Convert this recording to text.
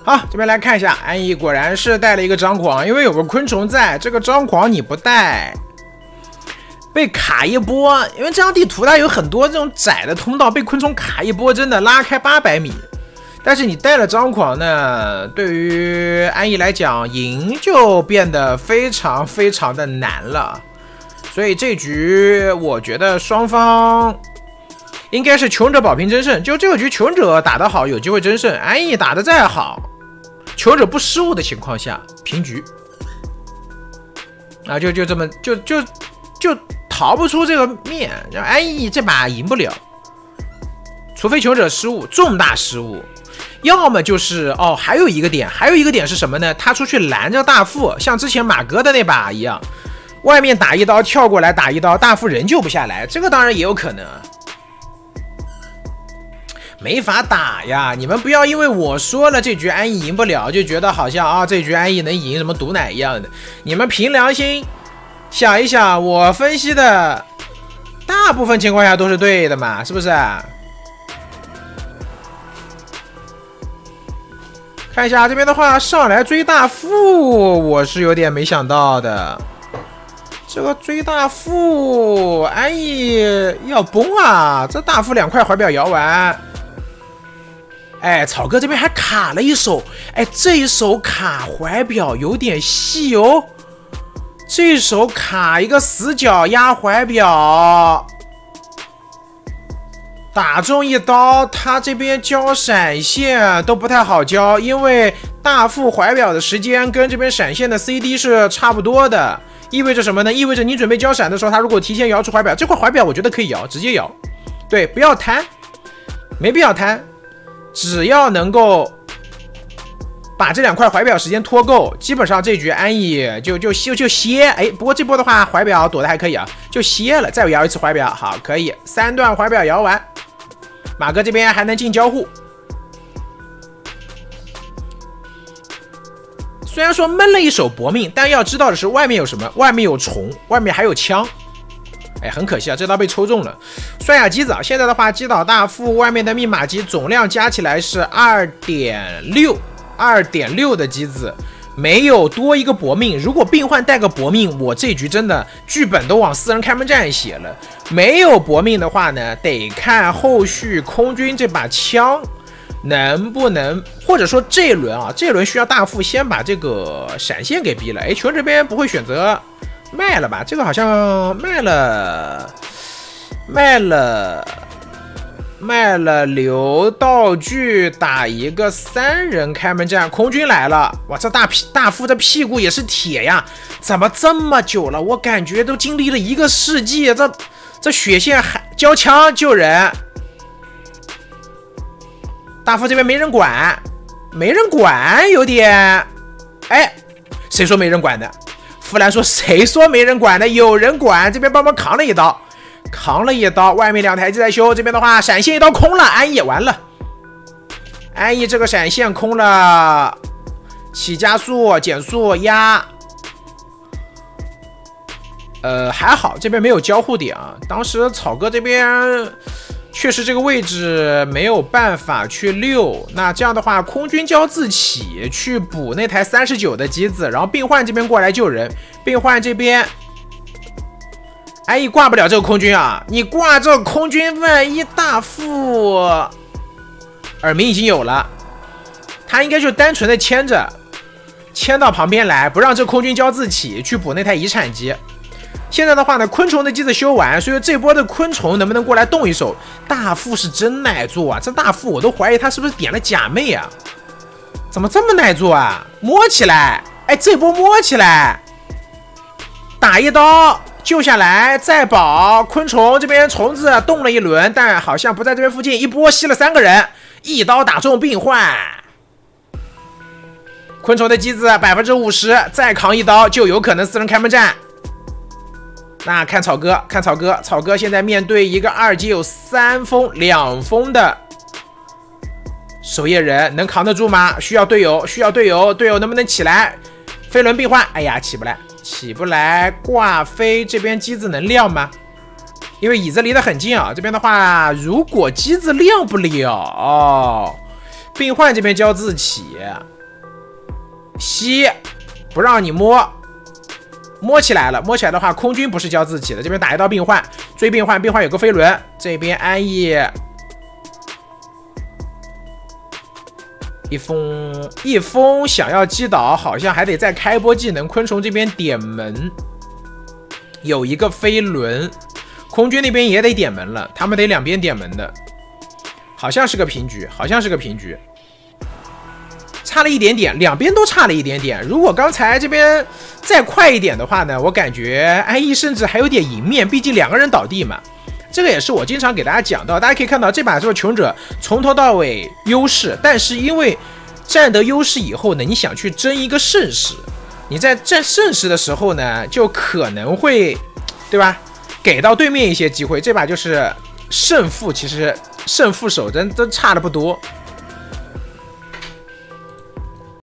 好，这边来看一下，安逸果然是带了一个张狂，因为有个昆虫在，这个张狂你不带，被卡一波。因为这张地图它有很多这种窄的通道，被昆虫卡一波，真的拉开800米。但是你带了张狂呢，对于安逸来讲，赢就变得非常非常的难了。所以这局我觉得双方应该是求生者保平争胜。就这个局，求生者打得好，有机会争胜；安逸打得再好，求生者不失误的情况下，平局。啊，就这么就逃不出这个面，让安逸这把赢不了，除非求生者失误，重大失误。要么就是还有一个点是什么呢？他出去拦着大副，像之前马哥的那把一样，外面打一刀，跳过来打一刀，大副人救不下来，这个当然也有可能。没法打呀！你们不要因为我说了这局安逸赢不了，就觉得好像这局安逸能赢什么毒奶一样的。你们凭良心想一想，我分析的大部分情况下都是对的嘛，是不是？看一下这边的话，上来追大副，我是有点没想到的。这个追大副，安逸要崩啊！这大副2块怀表摇完，草哥这边还卡了一手，这一手卡怀表有点细哦。这一手卡一个死角压怀表。打中一刀，他这边交闪现都不太好交，因为大副怀表的时间跟这边闪现的 CD 是差不多的，意味着什么呢？意味着你准备交闪的时候，他如果提前摇出怀表，这块怀表我觉得可以摇，直接摇，对，不要贪，没必要贪，只要能够把这2块怀表时间拖够，基本上这局安逸就歇。不过这波的话怀表躲得还可以啊，就歇了，再摇一次怀表，好，可以3段怀表摇完。马哥这边还能进交互，虽然说闷了一手搏命，但要知道的是外面有什么？外面有虫，外面还有枪。很可惜啊，这刀被抽中了。酸雅机子啊，现在的话击倒大副，外面的密码机总量加起来是 2.6的机子，没有多一个搏命。如果病患带个搏命，我这局真的剧本都往4人开门战写了。没有搏命的话呢，得看后续空军这把枪能不能，或者说这一轮需要大副先把这个闪现给逼了。球这边不会选择卖了吧？这个好像卖了留道具打一个3人开门战，空军来了，哇，这大副的屁股也是铁呀，怎么这么久了？我感觉都经历了1个世纪，这血线还交枪救人，大副这边没人管，有点，谁说没人管的？弗兰说谁说没人管的？有人管，这边帮忙扛了一刀，外面2台机在修，这边的话闪现一刀空了，安逸完了，安逸这个闪现空了，起加速减速压，还好这边没有交互点啊，当时草哥这边确实这个位置没有办法去溜，那这样的话空军交自起去补那台39的机子，然后病患这边过来救人，病患这边安逸挂不了这个空军啊！你挂这个空军，万一大副耳鸣已经有了，他应该就单纯的牵到旁边来，不让这空军交自起去补那台遗产机。现在的话呢，昆虫的机子修完，所以这波的昆虫能不能过来动一手？大副是真耐做啊！这大副我都怀疑他是不是点了假妹啊？怎么这么耐做啊？摸起来，这波摸起来，打一刀。救下来再保，昆虫这边虫子动了一轮，但好像不在这边附近，一波吸了3个人，一刀打中病患。昆虫的机子 50%， 再扛一刀就有可能4人开门战。那看草哥，草哥现在面对一个2级有3封2封的守夜人，能扛得住吗？需要队友，队友能不能起来？飞轮病患，起不来，挂飞这边机子能亮吗？因为椅子离得很近啊，这边的话如果机子亮不了，病患这边交自起， 吸，不让你摸。摸起来了，摸起来的话，空军不是交自己的，这边打一道病患，追病患，病患有个飞轮，这边安逸一封想要击倒，好像还得再开波技能。昆虫这边点门，有一个飞轮，空军那边也得点门了，他们得两边点门的，好像是个平局，好像是个平局。差了一点点，两边都差了一点点。如果刚才这边再快一点的话呢，我感觉安逸甚至还有点赢面，毕竟两个人倒地嘛。这个也是我经常给大家讲到，大家可以看到这把这个穷者从头到尾优势，但是因为占得优势以后呢，你想去争一个盛世，你在占盛世的时候呢，就可能会，对吧？给到对面一些机会。这把就是胜负，其实胜负手真差的不多。